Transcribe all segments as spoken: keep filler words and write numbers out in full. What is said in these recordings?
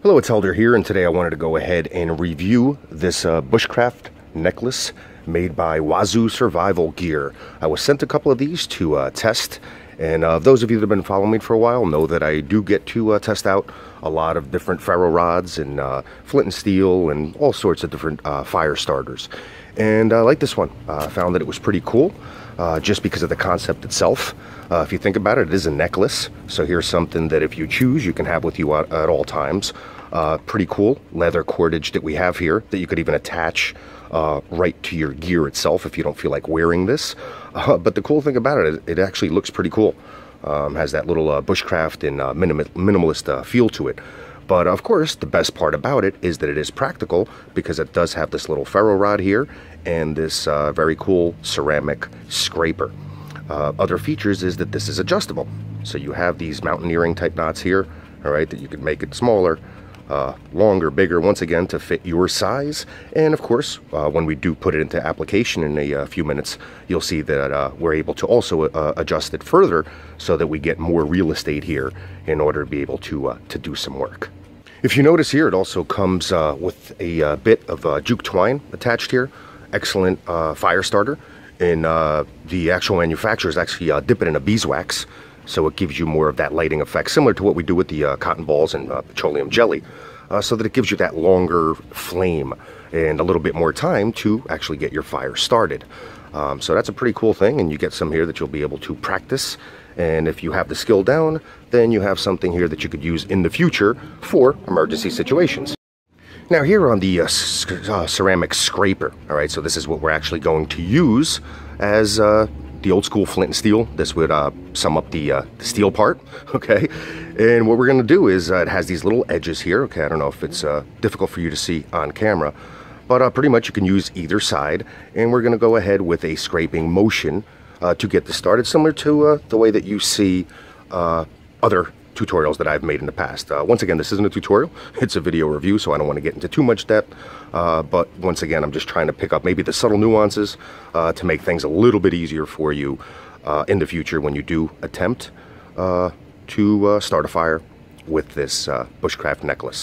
Hello, it's Elder here, and today I wanted to go ahead and review this uh, bushcraft necklace made by Wazoo Survival Gear. I was sent a couple of these to uh, test, and uh, those of you that have been following me for a while know that I do get to uh, test out a lot of different ferro rods and uh, flint and steel and all sorts of different uh, fire starters. And I uh, like this one. I uh, found that it was pretty cool uh, just because of the concept itself. Uh, if you think about it, it is a necklace. So here's something that if you choose, you can have with you at, at all times. Uh, pretty cool leather cordage that we have here that you could even attach uh, right to your gear itself if you don't feel like wearing this. Uh, but the cool thing about it, it actually looks pretty cool. Um, has that little uh, bushcraft and uh, minim minimalist uh, feel to it. But of course, the best part about it is that it is practical because it does have this little ferro rod here and this uh, very cool ceramic scraper. Uh, other features is that this is adjustable. So you have these mountaineering type knots here, all right, that you could make it smaller, uh, longer, bigger, once again, to fit your size. And of course, uh, when we do put it into application in a, a few minutes, you'll see that uh, we're able to also uh, adjust it further so that we get more real estate here in order to be able to, uh, to do some work. If you notice here, it also comes uh, with a uh, bit of uh, juke twine attached here. Excellent uh, fire starter. And uh, the actual manufacturers actually uh, dip it in a beeswax, so it gives you more of that lighting effect, similar to what we do with the uh, cotton balls and uh, petroleum jelly, uh, so that it gives you that longer flame and a little bit more time to actually get your fire started. Um, so that's a pretty cool thing, and you get some here that you'll be able to practice. And if you have the skill down, then you have something here that you could use in the future for emergency situations. Now here on the uh, uh, ceramic scraper, all right, so this is what we're actually going to use as uh, the old school flint and steel. This would uh, sum up the, uh, the steel part, okay? And what we're gonna do is uh, it has these little edges here, okay? I don't know if it's uh, difficult for you to see on camera, but uh, pretty much you can use either side, and we're gonna go ahead with a scraping motion uh, to get this started, similar to uh, the way that you see uh, other tutorials that I've made in the past. Uh, once again, this isn't a tutorial, it's a video review, so I don't want to get into too much depth, uh, but once again, I'm just trying to pick up maybe the subtle nuances uh, to make things a little bit easier for you uh, in the future when you do attempt uh, to uh, start a fire with this uh, bushcraft necklace.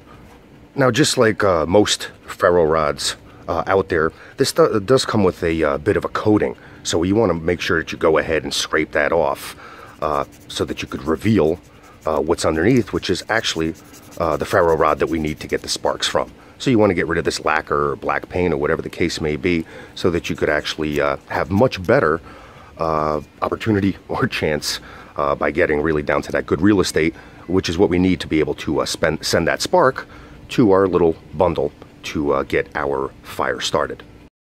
Now, just like uh, most ferro rods uh, out there, this does come with a uh, bit of a coating, so you want to make sure that you go ahead and scrape that off uh, so that you could reveal Uh, what's underneath, which is actually uh, the ferro rod that we need to get the sparks from. So you want to get rid of this lacquer or black paint or whatever the case may be, so that you could actually uh, have much better uh, opportunity or chance uh, by getting really down to that good real estate, which is what we need to be able to uh, spend, send that spark to our little bundle to uh, get our fire started.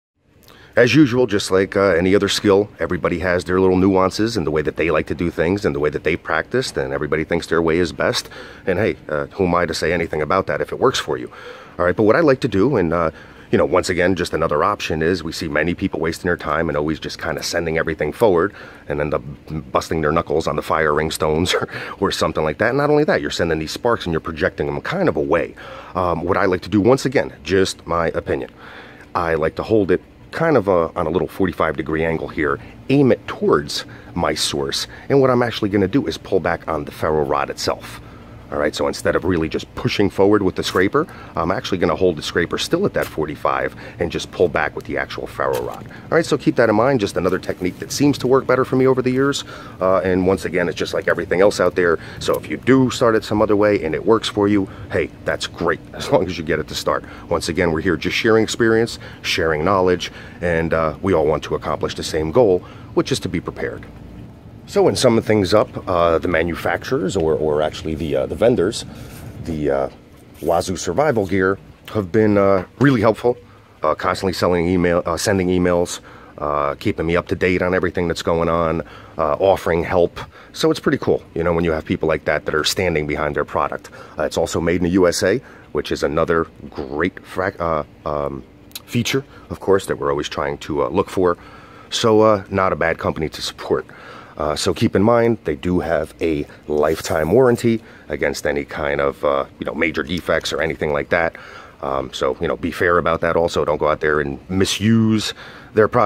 As usual, just like uh, any other skill, everybody has their little nuances and the way that they like to do things and the way that they practiced, and everybody thinks their way is best. And hey, uh, who am I to say anything about that if it works for you? All right, but what I like to do, and uh, you know, once again, just another option is we see many people wasting their time and always just kind of sending everything forward and end up busting their knuckles on the fire ring stones or, or something like that. And not only that, you're sending these sparks and you're projecting them kind of away. Um, what I like to do, once again, just my opinion, I like to hold it kind of a, on a little forty-five degree angle here, aim it towards my source, and what I'm actually going to do is pull back on the ferro rod itself. All right, so instead of really just pushing forward with the scraper, I'm actually going to hold the scraper still at that forty-five and just pull back with the actual ferro rod. All right, so keep that in mind. Just another technique that seems to work better for me over the years. Uh, and once again, it's just like everything else out there. So if you do start it some other way and it works for you, hey, that's great, as long as you get it to start. Once again, we're here just sharing experience, sharing knowledge, and uh, we all want to accomplish the same goal, which is to be prepared. So in summing things up, uh, the manufacturers, or, or actually the, uh, the vendors, the uh, Wazoo Survival Gear, have been uh, really helpful, uh, constantly selling email, uh, sending emails, uh, keeping me up to date on everything that's going on, uh, offering help. So it's pretty cool, you know, when you have people like that that are standing behind their product. Uh, it's also made in the U S A, which is another great uh, um, feature, of course, that we're always trying to uh, look for. So uh, not a bad company to support. Uh, so keep in mind, they do have a lifetime warranty against any kind of, uh, you know, major defects or anything like that. Um, so, you know, be fair about that also. Don't go out there and misuse their product.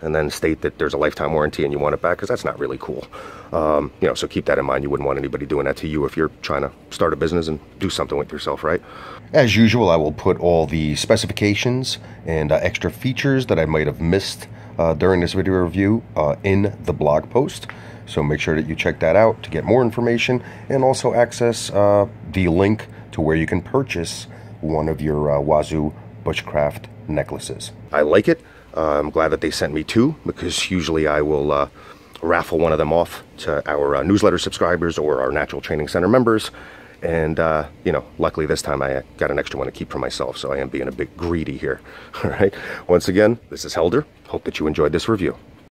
and then state that there's a lifetime warranty and you want it back, because that's not really cool. Um, you know, so keep that in mind. You wouldn't want anybody doing that to you if you're trying to start a business and do something with yourself, right? As usual, I will put all the specifications and uh, extra features that I might have missed uh, during this video review uh, in the blog post. So make sure that you check that out to get more information, and also access uh, the link to where you can purchase one of your uh, Wazoo Bushcraft necklaces. I like it. Uh, I'm glad that they sent me two, because usually I will uh, raffle one of them off to our uh, newsletter subscribers or our Natural Training Center members. And, uh, you know, luckily this time I got an extra one to keep for myself, so I am being a bit greedy here. All right. Once again, this is Helder. Hope that you enjoyed this review.